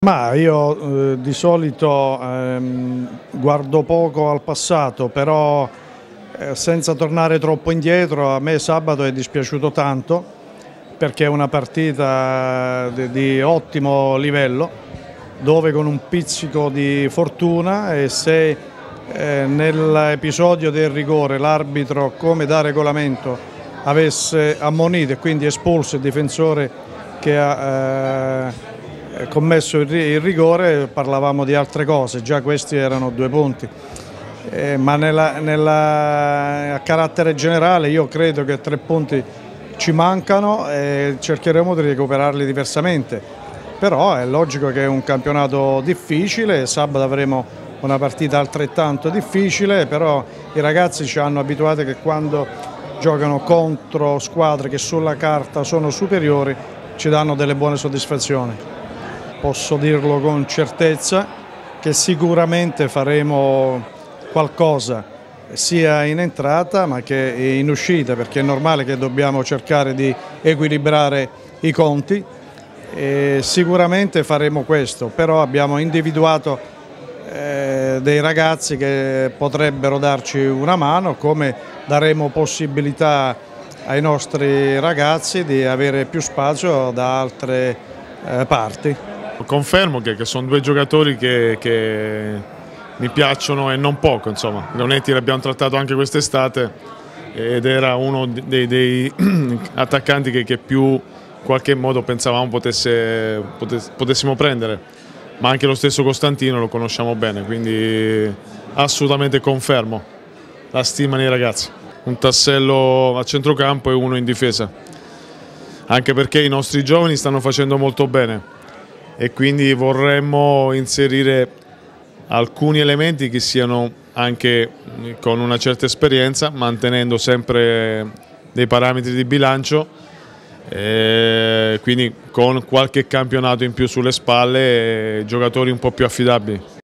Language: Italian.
Ma io di solito guardo poco al passato, però senza tornare troppo indietro, a me sabato è dispiaciuto tanto perché è una partita di ottimo livello, dove con un pizzico di fortuna e se nell'episodio del rigore l'arbitro, come da regolamento, avesse ammonito e quindi espulso il difensore che ha commesso il rigore, parlavamo di altre cose, già questi erano 2 punti. Ma a carattere generale io credo che 3 punti ci mancano e cercheremo di recuperarli diversamente. Però è logico che è un campionato difficile, sabato avremo una partita altrettanto difficile, però i ragazzi ci hanno abituati che quando giocano contro squadre che sulla carta sono superiori ci danno delle buone soddisfazioni. Posso dirlo con certezza che sicuramente faremo qualcosa sia in entrata ma che in uscita, perché è normale che dobbiamo cercare di equilibrare i conti e sicuramente faremo questo, però abbiamo individuato dei ragazzi che potrebbero darci una mano, come daremo possibilità ai nostri ragazzi di avere più spazio da altre parti. Confermo che sono 2 giocatori che mi piacciono e non poco, insomma. Leonetti l'abbiamo trattato anche quest'estate ed era uno dei attaccanti che più in qualche modo pensavamo potessimo prendere, ma anche lo stesso Costantino lo conosciamo bene, quindi assolutamente confermo la stima nei ragazzi. Un tassello a centrocampo e uno in difesa, anche perché i nostri giovani stanno facendo molto bene e quindi vorremmo inserire alcuni elementi che siano anche con una certa esperienza, mantenendo sempre dei parametri di bilancio, quindi con qualche campionato in più sulle spalle e giocatori un po' più affidabili.